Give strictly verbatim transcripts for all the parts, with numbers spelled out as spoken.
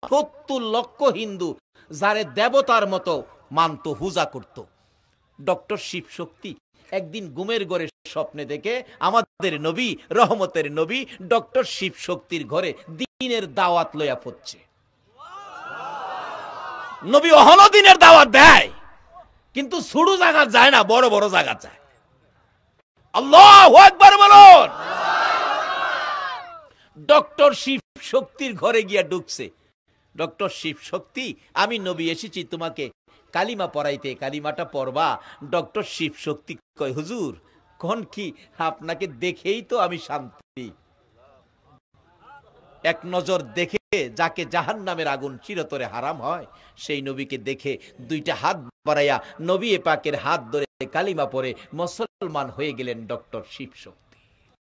সত্তর লক্ষ হিন্দু যারে দেবতার মতো মানত, পূজা করত। ডক্টর শিব শক্তি একদিন ঘুমের ঘরে স্বপ্নে দেখে আমাদের নবী, রহমতের নবী ডক্টর শিব শক্তির ঘরে দিনের দাওয়াত লইয়া পড়ছে। নবী অহন দিনের দাওয়াত দেয়, কিন্তু ছোট জায়গা যায় না, বড় বড় জায়গা যায়। আল্লাহু আকবার বলুন। ডক্টর শিব শক্তির ঘরে গিয়া ঢুকছে। ডক্টর শিব শক্তি, আমি নবী এসেছি তোমাকে কালিমা পড়াইতে, কালিমাটা পড়বা। ডক্টর শিব শক্তি কয়, হুজুর কোন কি, আপনাকে দেখেই তো আমি শান্তি। এক নজর দেখে যাকে জাহান্নামের আগুন চিরতরে হারাম হয়, সেই নবীকে দেখে দুইটা হাত বাড়াইয়া নবী পাকের হাত ধরে কালিমা পড়ে মুসলমান হয়ে গেলেন ডক্টর শিব শক্তি।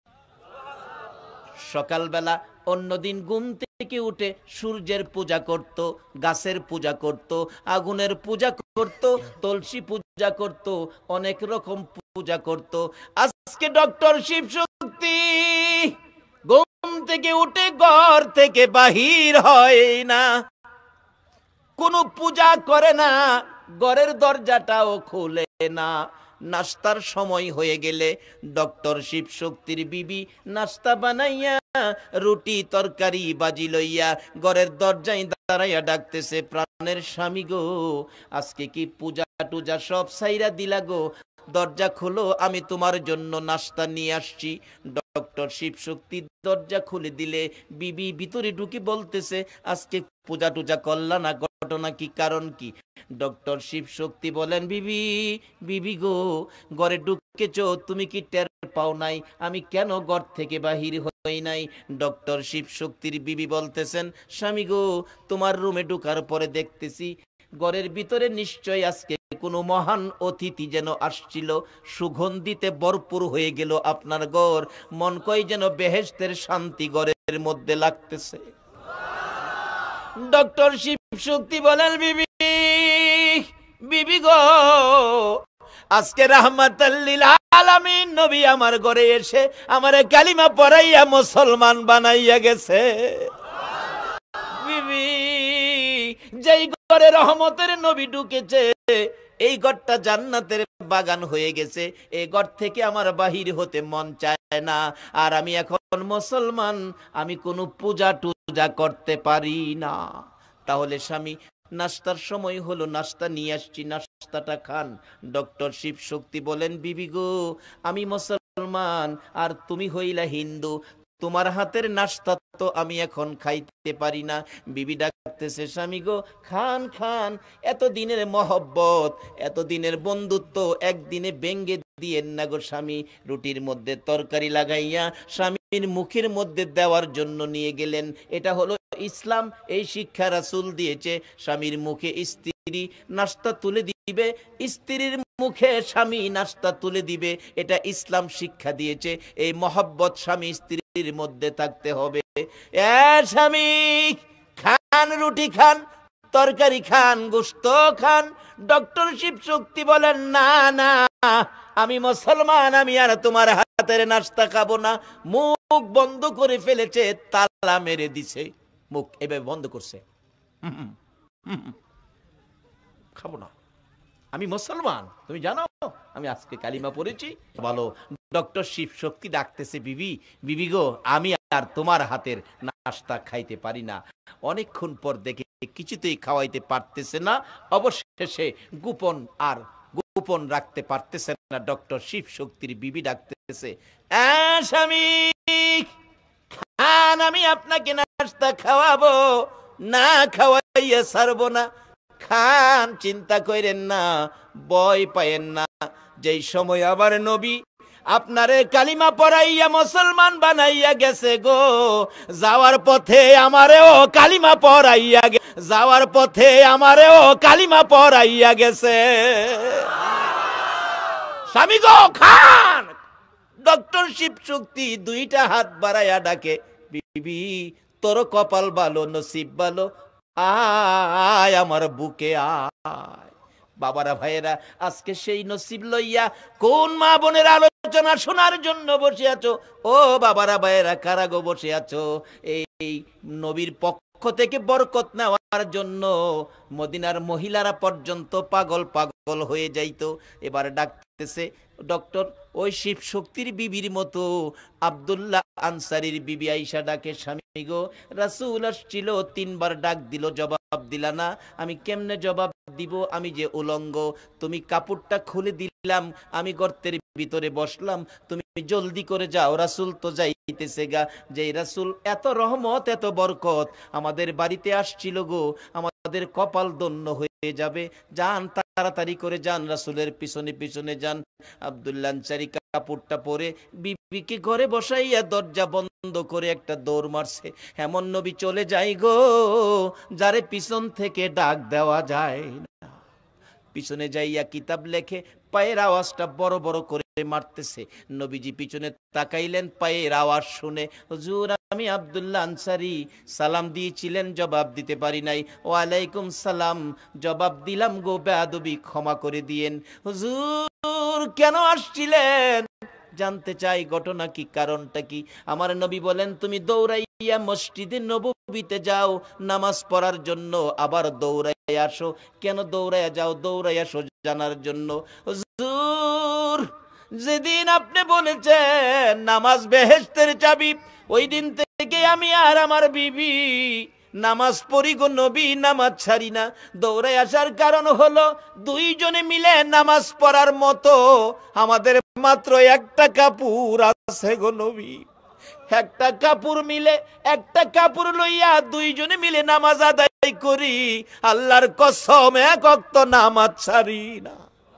সকালবেলা অন্যদিন ঘুম থেকে উঠে সূর্যের পূজা করত, গাছের পূজা করত, আগুনের পূজা করত, তুলসী পূজা করত, অনেক রকম পূজা করত। আজকে ডক্টর শিব শক্তি ঘুম থেকে উঠে ঘর থেকে বাহির হয় না, কোনো পূজা করে না, ঘরের দরজাটাও খুলে না। নাস্তার সময় হয়ে গেলে ডক্টর শিব শক্তির বিবি নাস্তা বানাইয়া রুটি তরকারি বাজি লইয়া ঘরের দরজায় দাঁড়াইয়া ডাকতেছে, প্রাণের স্বামী গো, আজকে কি পূজা টুজা সব সাইরা দিলা গো, দরজা খোলো, আমি তোমার জন্য নাস্তা নিয়ে আসছি। ডক্টর শিব শক্তি দরজা খুলে দিলে বিবি ভিতরে ঢুকে বলতেছে, আজকে পূজা টুজা করলা না, ঘটনা কি, কারণ কি? ডক্টর শিব শক্তি বলেন, বিবি বিবি গো, ঘরে ঢুকেছো, তুমি কি টের পাও নাই আমি কেন ঘর থেকে বাহির হই নাই? ডক্টর শিব শক্তির বিবি বলতেছেন, স্বামী গো, তোমার রুমে ঢুকার পরে দেখতেছি ঘরের ভিতরে নিশ্চয় আজকে কোনো মহান অতিথি যেন আসছিল, সুগন্ধিতে ভরপুর হয়ে গেল আপনার ঘর, মন কয় যেন বেহেশতের শান্তি ঘরের মধ্যে লাগতেছে। ডক্টর শিব শক্তি বলেন, বিবি বিবি গো, আজকে রাহমাতাল লিল আলামিন নবী আমার ঘরে এসে আমারে কালিমা পড়াইয়া মুসলমান বানাইয়া গেছে। বিবি, যেই ঘরে রহমতের নবী ঢুকেছে এই ঘরটা জান্নাতের বাগান হয়ে গেছে, এই ঘর থেকে আমার বাহির হতে মন চায় না, আর আমি এখন মুসলমান, আমি কোনো পূজা টুজা করতে পারি না। তাহলে স্বামী, নাস্তার সময় হলো, নাস্তা নিয়ে আসছি, নাস্তাটা খান। ডক্টর শিব শক্তি বলেন, বিবি গো, আমি মুসলমান আর তুমি হইলা হিন্দু, তোমার হাতের নাস্তা তো আমি এখন খাইতে পারি না। বিবি ডাকতেছে, স্বামী গো, খান খান, এত দিনের মহব্বত, এত দিনের বন্ধুত্ব একদিনে ভেঙ্গে দিয়েন না গো স্বামী। রুটির মধ্যে তরকারি লাগাইয়া স্বামীর মুখের মধ্যে দেওয়ার জন্য নিয়ে গেলেন। এটা হলো ইসলাম, এই শিক্ষা রাসূল দিয়েছে। স্বামীর মুখে স্ত্রী নাস্তা তুলে দিবে, স্ত্রীর মুখে স্বামী নাস্তা তুলে দিবে, এটা ইসলাম শিক্ষা দিয়েছে। এই মহব্বত স্বামী স্ত্রীর মধ্যে থাকতে হবে। এ স্বামী, খান, রুটি খান, তরকারি খান, গোশত খান। ডক্টর শিব শক্তি বলেন, না না, আমি মুসলমান, আমি আর তোমার হাতের নাস্তা খাবো না। মুখ বন্ধ করে ফেলেছে, তালা মেরে দিছে, মুখ এভাবে বন্ধ করছে, খাবো না, আমি মুসলমান, তুমি জানো আমি আজকে কালিমা পড়েছি। বলো, ডক্টর শিব শক্তি ডাকতেছে, বিবি বিবি গো, আমি আর তোমার হাতের নাস্তা খাইতে পারি না। অনেকক্ষণ পর দেখে কিছুতেই খাওয়াইতে পারতেছে না, অবশেষে গোপন আর গোপন রাখতে পারতেছে না। ডক্টর শিব শক্তির বিবি ডাকতেছে, স্বামী খান, আমি আপনাকে নাস্তা খাওয়াবো, না খাওয়াইয়া ছাড়বো না, খান, চিন্তা করেন না, ভয় পায়েন না। যেই সময় আবার নবী আপনারে কালিমা পড়াইয়া মুসলমান বানাইয়া গেছে গো, যাওয়ার পথে আমারেও কালিমা পড়াইয়া গে যাওয়ার পথে আমারেও কালিমা পড়াইয়া গেছে। স্বামী গো, খান। ডক্টর শিব শক্তি দুইটা হাত বাড়াইয়া ডাকে, বিবি তোর কপাল ভালো, নসিব ভালো, আয় আমার বুকে আয়। বাবারা ভাইয়েরা, আজকে সেই নসিব লইয়া কোন মা বোনের আলোচনা শোনার জন্য বসে আছো? ও বাবারা ভাইয়েরা, কারা গো বসে আছো? এই নবীর পক্ষ পক্ষ থেকে বরকত নেওয়ার জন্য মদিনার মহিলারা পর্যন্ত পাগল পাগল হয়ে যাইতো। এবার ডাকতেছে ডক্টর, ওই শিব শক্তির বিবির মতো আব্দুল্লাহ আনসারীর বিবি আয়েশা ডাকে, স্বামী গো, রাসূল আসছিল, তিনবার ডাক দিল, জবাব দিলা না, আমি কেমনে জবাব দিব, আমি যে উলঙ্গ, তুমি কাপড়টা খুলে দিলাম, আমি গর্তের ভিতরে বসলাম, তুমি জলদি করে যাও, রাসূল তো যাইতেছে গা। যে রাসূল এত রহমত এত বরকত আমাদের বাড়িতে আসছিল গো, আমাদের কপাল ধন্য হয়ে যাবে, যান তাড়াতাড়ি করে যান, রাসূলের পিছনে পিছনে যান। আব্দুল্লাহ আনসারী কাপড়টা পরে বিবিকে ঘরে বসাইয়া দরজা বন্ধ করে একটা দৌড় মারছে। এমন নবী চলে যায় গো যারে পিছন থেকে ডাক দেওয়া যায় না। পিছনে যাইয়া কিতাব লেখে, পায়ের আওয়াজটা বড় বড় করে মারতেছে। নবীজি পিছনে তাকাইলেন, পায়ের আওয়াজ শুনে, হুজুর আমি আব্দুল্লাহ আনসারী, সালাম দিয়েছিলেন জবাব দিতে পারি নাই। ওয়ালাইকুম সালাম, জবাব দিলাম গো, বেয়াদবি ক্ষমা করে দিয়েন। হুজুর কেন আসছিলেন? জানতে চাই ঘটনা কি, কারণটা কি? আমার নবী বলেন, তুমি দৌড়াইয়া মসজিদে নববীতে যাও নামাজ পড়ার জন্য, আবার দৌড়াই আসো। কেন দৌড়াইয়া যাও? দৌড়াই আসো জানার জন্য। হুজুর যেদিন আপনি বলেছেন নামাজ বেহেশতের চাবি, ওই দিন থেকে আমি আর আমার বিবি নামাজ পড়ি গো নবী, নামাজ ছাড়ি না। দৌড়ে আসার কারণ হলো দুইজনে মিলে নামাজ পড়ার মতো আমাদের মাত্র একটা কাপড় আছে গো নবী, একটা কাপড় মিলে একটা কাপড় লইয়া দুইজনে মিলে নামাজ আদায় করি, আল্লাহর কসম এক ওয়াক্ত নামাজ ছাড়ি না।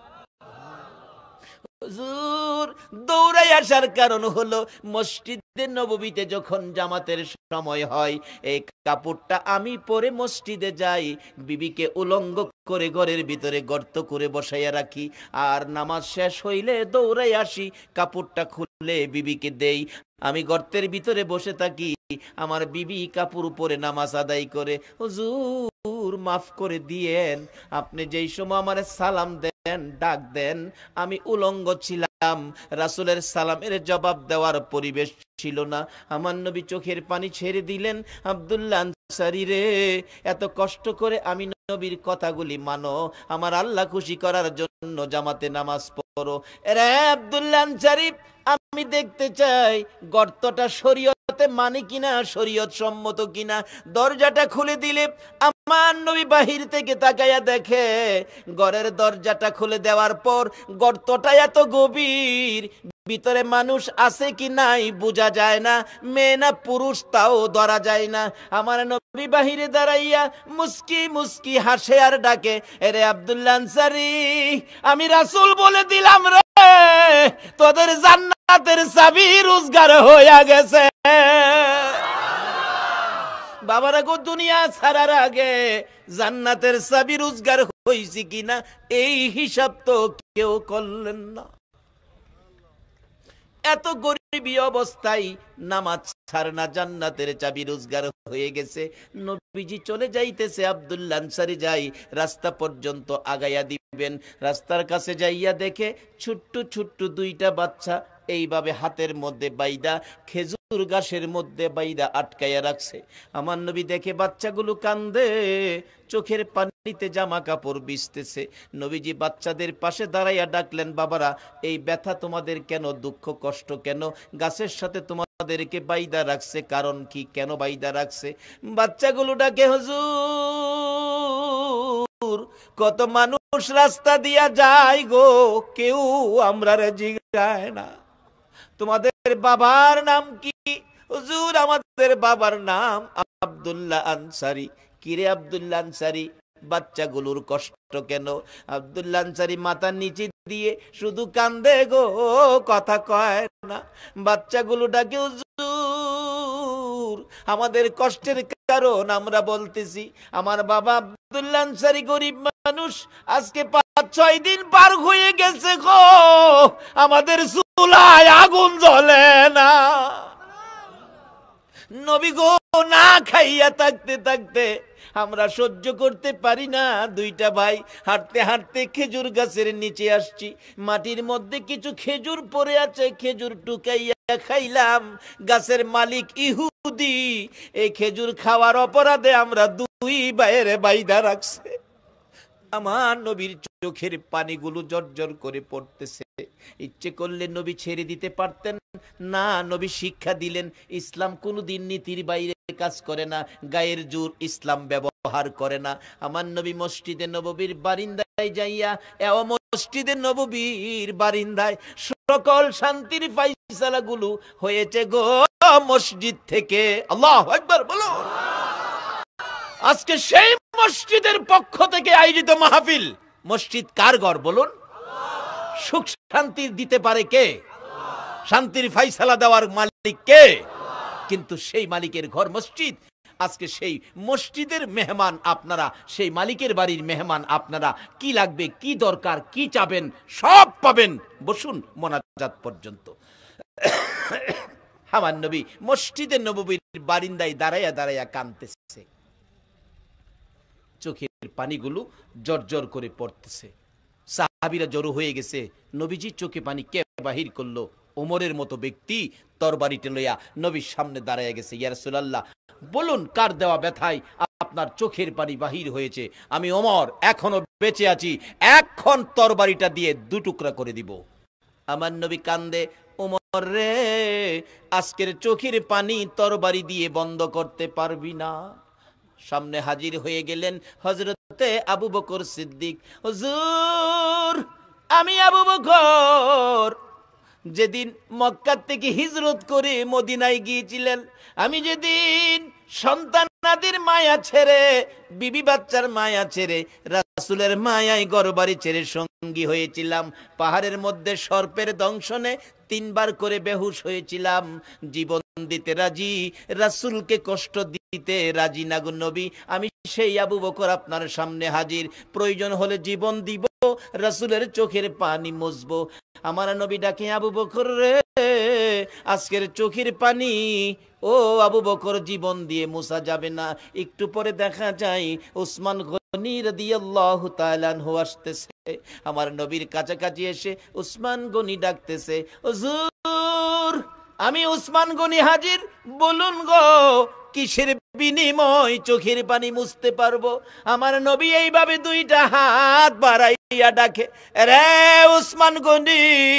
হুজুর দৌড়াই আসার কারণ হলো মসজিদে নববীতে যখন জামাতের সময় হয়, এই কাপড়টা আমি পরে মসজিদে যাই, বিবিকে উলঙ্গ করে ঘরের ভিতরে গর্ত করে বসাইয়া রাখি, আর নামাজ শেষ হইলে দৌড়াই আসি, কাপড়টা খুলে বিবিকে দেই, আমি গর্তের ভিতরে বসে থাকি, আমার বিবি কাপড় উপরে নামাজ আদায় করে। হুজুর মাফ করে দিয়েন, আপনি যেই সময় আমার সালাম দেন ডাক দেন, আমি উলঙ্গ ছিলাম, রাসূলের সালামের জবাব দেওয়ার পরিবেশ ছিল না। আমার নবী চোখের পানি ছেড়ে দিলেন, আব্দুল্লাহ আনসারী রে, এত কষ্ট করে আমি নবীর কথাগুলি মানো, আমার আল্লাহ খুশি করার জন্য জামাতে নামাজ পড়ো। রে আব্দুল্লাহ আনসারী, আমি দেখতে চাই গর্তটা শরীয়তে মানে কিনা, শরীয়ত সম্মত কিনা। দরজাটা খুলে দিলে আমার নবী বাহির থেকে তাকাইয়া দেখে, ঘরের দরজাটা খুলে দেওয়ার পর গর্তটা এত গভীর, ভিতরে মানুষ আছে কি নাই বোঝা যায় না, মেয়ে না পুরুষ তাও ধরা যায় না। আমার নবী বাহিরে দাঁড়াইয়া মুস্কি মুস্কি হাসে আর ডাকে, এরে আব্দুল্লাহ আনসারী, আমি রাসূল বলে দিলাম রে, তোদের জান্নাতের চাবি রোজগার হইয়া গেছে। বাবারা গো, দুনিয়া ছাড়ার আগে জান্নাতের চাবি রোজগার হইছে কিনা এই হিসাব তো কেউ করলেন না। এত গরিবী অবস্থায় নামাজ ছাড় না, জান্নাতের চাবি রোজগার হয়ে গেছে। নবীজি চলে যাইতেছে, আব্দুল্লাহ আনসারী যাই রাস্তা পর্যন্ত আগাইয়া দিবেন, রাস্তার কাছে যাইয়া দেখে ছোট্ট ছোট্ট দুইটা বাচ্চা এইভাবে হাতের মধ্যে বাইদা, খেজুর গাছের মধ্যে বাইদা আটকাইয়া রাখছে। আমার নবী দেখে বাচ্চাগুলো কান্দে, চোখের পানিতে জামা কাপড় ভিজতেছে। নবীজি বাচ্চাদের পাশে দাঁড়াইয়া ডাকলেন, বাবারা এই ব্যথা তোমাদের কেন, দুঃখ কষ্ট কেন, গাছের সাথে তোমাদেরকে বাইদা রাখছে, কারণ কি, কেন বাইদা রাখছে? বাচ্চাগুলো ডাকে, হুজুর কত মানুষ রাস্তা দিয়া যায় গো, কেউ আমরা জিগায় না, তোমাদের বাবার নাম কি? হুজুর আমাদের বাবার নাম আব্দুল্লাহ আনসারী। কিরে আব্দুল্লাহ আনসারী, বাচ্চাগুলোর কষ্ট কেন? আব্দুল্লাহ আনসারী মাথা নিচে দিয়ে শুধু কান্দে গো, কথা কয় না। বাচ্চাগুলো ডাকে, হুজুর আমাদের কষ্টের কারণ আমরা বলতেছি, আমার বাবা আব্দুল্লাহ আনসারী গরিব মানুষ, আজকে পাঁচ ছয় দিন পার হয়ে গেছে গো, আমাদের চুলায় আগুন জ্বলে না। নবী গো না খাইয়া থাকতে থাকতে আমরা সহ্য করতে পারি না। দুইটা ভাই হাঁটতে হাঁটতে খেজুর গাছের নিচে আসছি, মাটির মধ্যে কিছু খেজুর পড়ে আছে, খেজুর টুকাইয়া খাইলাম। গাছের মালিক ইহুদি, এই খেজুর খাওয়ার অপরাধে আমরা দুই ভাইয়ের বাইদা রাখছে। আমার নবীর চোখের পানিগুলো জর্জর করে পড়তেছে। ইচ্ছে করলে নবী ছেড়ে দিতে পারতেন না, নবী শিক্ষা দিলেন ইসলাম কোনোদিন নীতির বাইরে কাজ করে না, গায়ের জোর ইসলাম ব্যবহার করে না। আমার নবী মসজিদে নববীর বারিন্দায় যাইয়া, এও মসজিদে নববীর বারিন্দায় সকল শান্তির ফাইসালাগুলো হয়েছে গো মসজিদ থেকে। আল্লাহু আকবার বলো। আজকে সেই মসজিদের পক্ষ থেকে আয়োজিত মাহফিল। মসজিদ কার ঘর বলুন? সুখ শান্তি দিতে পারে কে? শান্তির ফাইসালা দেওয়ার মালিক কে? কিন্তু সেই মালিকের ঘর মসজিদ। আজকে সেই মসজিদের মেহমান আপনারা, সেই মালিকের বাড়ির মেহমান আপনারা। কি লাগবে, কি দরকার, কি চাবেন সব পাবেন। বসুন মোনাজাত পর্যন্ত। আমার নবী মসজিদের নববীর বারিন্দায় দাঁড়াইয়া দাঁড়াইয়া কাঁদতেছে, চোখের পানিগুলো জর্জর করে পড়তেছে। সাহাবীরা জড়ো হয়ে গেছে। নবীজি চোখে পানি কে বাহির করলো? ওমরের মতো ব্যক্তি তরবারিতে লইয়া নবীর সামনে দাঁড়াইয়া গেছে। ইয়া রাসূলুল্লাহ, বলুন কার দেওয়া ব্যথায় আপনার চোখের পানি বাহির হয়েছে? আমি ওমর এখনো বেঁচে আছি, এখন তরবারিটা দিয়ে দু টুকরা করে দিব। আমার নবী কান্দে, ওমর রে, আজকের চোখের পানি তরবারি দিয়ে বন্ধ করতে পারবি না। সামনে হাজির হয়ে গেলেন হযরতে আবু বকর সিদ্দিক। হুজুর, আমি আবু বকর যেদিন মক্কা থেকে হিজরত করে মদিনায় গিয়েছিলেন, আমি যেদিন সন্তানাদের মায়া ছেড়ে, বিবি বাচ্চার মায়া ছেড়ে, রাসূলের মায়ায় ঘরবাড়ি ছেড়ে সঙ্গী হয়েছিলাম, পাহাড়ের মধ্যে সর্পের দংশনে তিনবার করে বেহুশ হয়েছিলাম। জীবন দিতে রাজি, রাসূলকে কষ্ট দিতে রাজি না গো নবী। আমি সেই আবু বকর আপনার সামনে হাজির, প্রয়োজন হলে জীবন দিব, রাসূলের চোখের পানি মুছবো। আমার নবী ডাকে, আবু বকর রে, আজকের চোখের পানি ও আবু বকর জীবন দিয়ে মুছা যাবে না। একটু পরে দেখা যায় উসমান গনি রাদিয়াল্লাহু তাআলা আনহু আসতেছে। আমার নবীর কাছাকাছি এসে উসমান গনি ডাকতেছে, হুজুর আমি উসমান গনি হাজির, বলুন গো কিসের বিনিময় চোখের পানি মুছতে পারবো? আমার নবী এইভাবে দুইটা হাত বাড়াইয়া ডাকে, রে উসমান গনি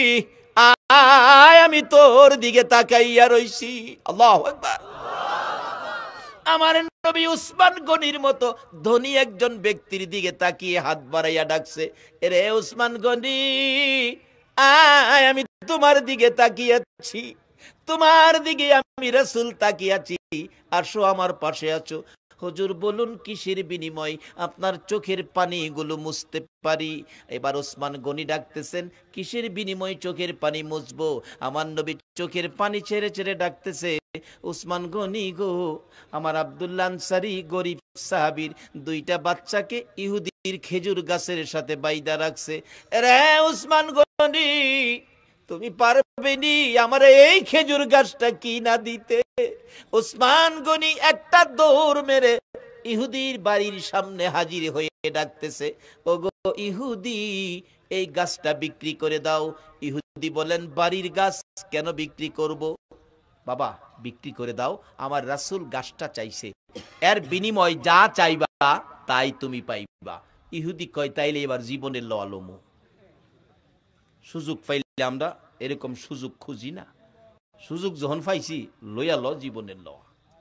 আয়, আমি তোর দিকে তাকাইয়া রইছি। আল্লাহু আকবার। আমার নবী উসমান গনির মতো ধনী একজন ব্যক্তির দিকে তাকিয়ে হাত বাড়াইয়া ডাকছে, রে উসমান গনি আয়, আমি তোমার দিকে তাকিয়েছি, তোমার দিকে আমি রাসূল তাকিয়েছি, আসো আমার পাশে আছো। হুজুর বলুন কিসের বিনিময় আপনার চোখের পানিগুলো মুছতে পারি? এবার ওসমান গনি ডাকতেছেন, কিসের বিনিময় চোখের পানি মুছবো? আমার নবী চোখের পানি ছেড়ে ছেড়ে ডাকতেছে, ওসমান গনি গো, আমার আব্দুল্লাহ আনসারী গরিব সাহাবীর দুইটা বাচ্চাকে ইহুদির খেজুর গাছের সাথে বাইদা রাখছে। রে ওসমান গনি, তুমি পারবে নি আমার এই খেজুর গাছটা কি না দিতে? ওসমান গনি একটা দৌড় মেরে ইহুদির বাড়ির সামনে হাজির হয়ে ডাকতেছে, ওগো ইহুদি, এই গাছটা বিক্রি করে দাও। ইহুদি বলেন, বাড়ির গাছ কেন বিক্রি করব? বাবা বিক্রি করে দাও, আমার রাসূল গাছটা চাইছে, এর বিনিময় যা চাইবা তাই তুমি পাইবা। ইহুদি কয়, তাইলে এবার জীবনের ল আলমো। সুযোগ পাইলে আমরা এরকম সুযোগ খুঁজি না, সুযোগ যখন পাইছি লইয়া ল জীবনের ল।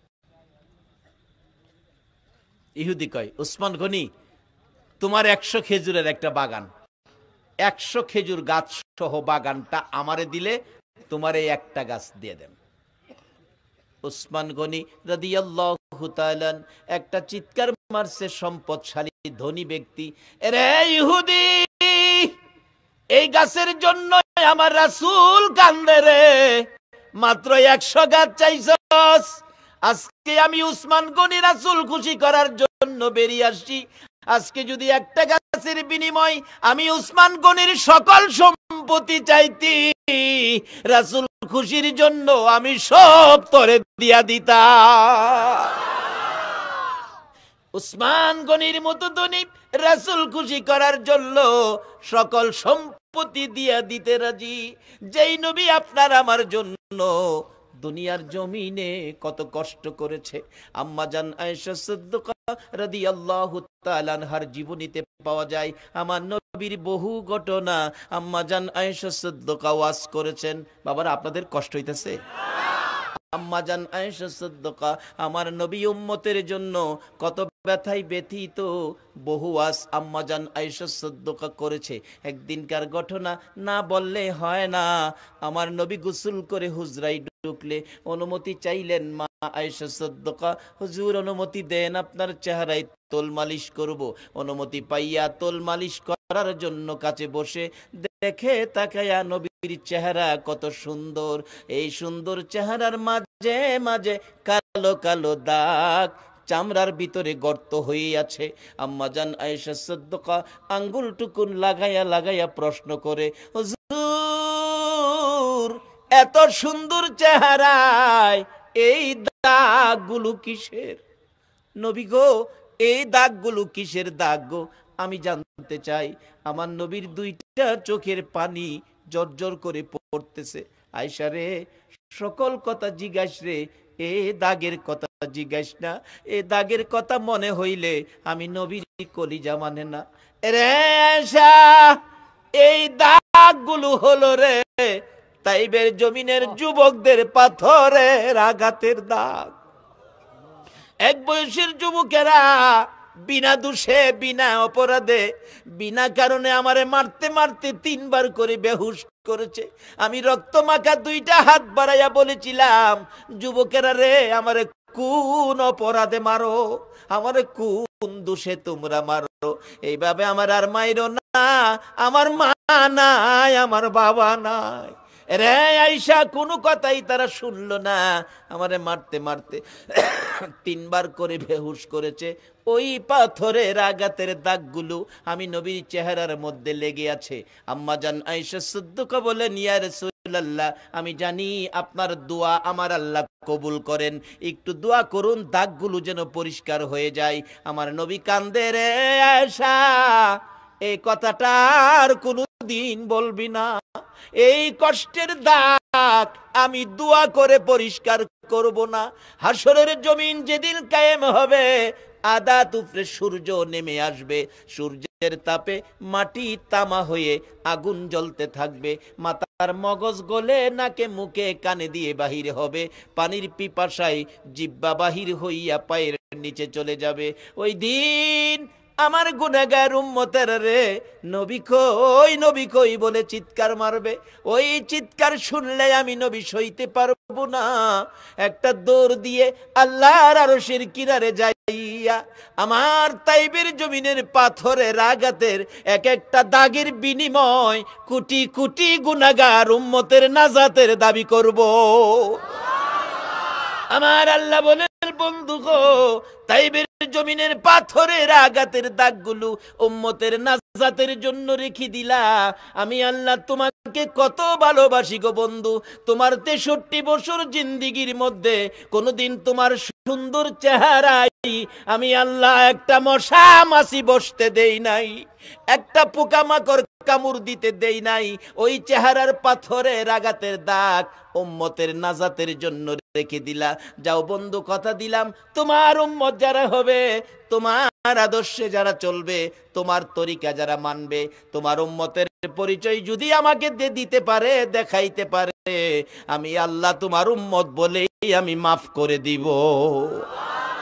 ইহুদি কয়, ওসমান গনি, তোমার একশো খেজুরের একটা বাগান, একশো খেজুর গাছ সহ বাগানটা আমারে দিলে তোমার এই একটা গাছ দিয়ে দেন। ওসমান গনি রাদিয়াল্লাহু তাআলা একটা চিৎকার মারছে, সম্পদশালী ধনী ব্যক্তি, রে ইহুদি, এই গাছের জন্য আমার রাসূল কান্দে রে, মাত্র একশো গাছ চাইছস। আজকে আমি উসমান গনি রাসূল খুশি করার জন্য বেরিয়ে আসছি, আজকে যদি একটা গাছের বিনিময় আমি উসমান গনির সকল সম্পত্তি চাইতি, রাসূল খুশির জন্য আমি সব তোরে দিয়া দিতাম। উসমান গনির মতো ধনী রাসূল খুশি করার জন্য সকল সম্পত্তি দিয়া দিতে রাজি। যেই নবী আপনার আমার জন্য দুনিয়ার জমিনে কত কষ্ট করেছে। আম্মা জান আয়েশা সিদ্দিকা রাদিয়াল্লাহু তাআলা আনহার জীবনীতে পাওয়া যায় আমার নবীর বহু ঘটনা। আম্মা জান আয়েশা সিদ্দিকা ওয়াজ করেছেন। বাবারা, আপনাদের কষ্ট হইতেছে? আম্মা জান আয়েশা সিদ্দিকা আমার নবী উম্মতের জন্য কত ব্যথায় ব্যথিত, বহু ওয়াজ আম্মা জান আয়েশা সিদ্দিকা করেছে। একদিনকার ঘটনা না বললে হয় না। আমার নবী গোসল করে হুজরায় ঢুকলে অনুমতি চাইলেন মা আয়েশা সিদ্দিকা, হুজুর অনুমতি দেন, আপনার চেহারায় তোল মালিশ করব। অনুমতি পাইয়া তোল মালিশ করার জন্য কাছে বসে দেখে তাকায়া নবীর চেহারা কত সুন্দর। এই সুন্দর চেহারার মাঝে মাঝে কালো কালো দাগ, চামড়ার ভিতরে গর্ত হয়ে আছে। আম্মা জান আয়েশা সিদ্দিকা আঙ্গুল টুকুন লাগাইয়া লাগাইয়া প্রশ্ন করে, হুজুর এত সুন্দর চেহারায় এই দাগগুলো কিসের? নবী গো, এই দাগগুলো কিসের দাগ গো? আমি জানতে চাই। আমার নবীর দুইটা চোখের পানি জর্জর করে পড়তেছে। আয়েশা রে, সকল কথা জিজ্ঞাস রে, এ দাগের কথা জিজ্ঞাস না। এ দাগের কথা মনে হইলে আমি নবীর কলিজা মানে না রে আয়েশা। এই দাগগুলো হলো রে তাইবের জমিনের যুবকদের পাথরের আঘাতের দাগ। এক বয়সের যুবকেরা বিনা দোষে বিনা অপরাধে বিনা কারণে আমারে মারতে মারতে তিনবার করে বেহুশ করেছে। আমি রক্ত মাখা দুইটা হাত বাড়াইয়া বলেছিলাম, যুবকেরা রে, আমারে কোন অপরাধে মারো, আমারে কোন দোষে তোমরা মারো? এইভাবে আমার আর মাইরো না। আমার মা নাই, আমার বাবা নাই। রে আয়েশা, কোনো কথাই তারা শুনলো না। আমারে মারতে মারতে তিনবার করে বেহুশ করেছে। ওই পাথরের আঘাতের দাগগুলো আমি নবীর চেহারার মধ্যে লেগে আছে। আম্মা জান আয়েশা সিদ্দিকা বলেন, ইয়া রাসূলুল্লাহ, আমি জানি আপনার দোয়া আমার আল্লাহ কবুল করেন, একটু দোয়া করুন দাগগুলো যেন পরিষ্কার হয়ে যায়। আমার নবী কান্দে, রে আয়েশা এই কথাটা আর কোনদিন বলবি না। এই কষ্টের দাগ আমি দোয়া করে পরিষ্কার করব না। হাসরের জমিন যেদিন কায়েম হবে, আদা তুফরে সূর্য নেমে আসবে। সূর্যের তাপে মাটি তামা হয়ে আগুন জ্বলতে থাকবে। মাথার মগজ গলে নাকে মুখে কানে দিয়ে বাহির হবে। পানির পিপাসায় জিহ্বা বাহির হইয়া পায়ের নিচে চলে যাবে। ওই দিন আমার গুনাহগার উম্মতের রে, নবী কই, নবী কই বলে চিৎকার মারবে। ওই চিৎকার শুনলে আমি নবী সইতে পারবো না। একটা দৌড় দিয়ে আল্লাহর আরশের কিনারে যাইয়া আমার তাইবের জমিনের পাথরের আঘাতের এক একটা দাগের বিনিময় কোটি কোটি গুনাহগার উম্মতের নাজাতের দাবি করব। আমার আল্লাহ বলেন, বন্ধু গো, তাইবের জমিনের পাথরের আঘাতের দাগগুলো উম্মতের নাজাতের জন্য রেখে দিলা। আমি আল্লাহ তোমাকে কত ভালোবাসি গো বন্ধু। তোমার তেষট্টি বছর জিন্দিগির মধ্যে কোনোদিন তোমার সুন্দর চেহারায় আমি আল্লাহ একটা মশা মাছি বসতে দেই নাই, একটা পোকামাকড় কামড় দিতে দেই নাই। ওই চেহারার পাথরের আঘাতের দাগ উম্মতের নাজাতের জন্য রেখে দিলা। যাও বন্ধু, কথা দিলাম, তোমার উম্মত যারা হবে, তোমার আদর্শে যারা চলবে, তোমার তরিকা যারা মানবে, তোমার উম্মতের পরিচয় যদি আমাকে দিতে পারে, দেখাইতে পারে, আমি আল্লাহ তোমার উম্মত বলেই আমি মাফ করে দিব।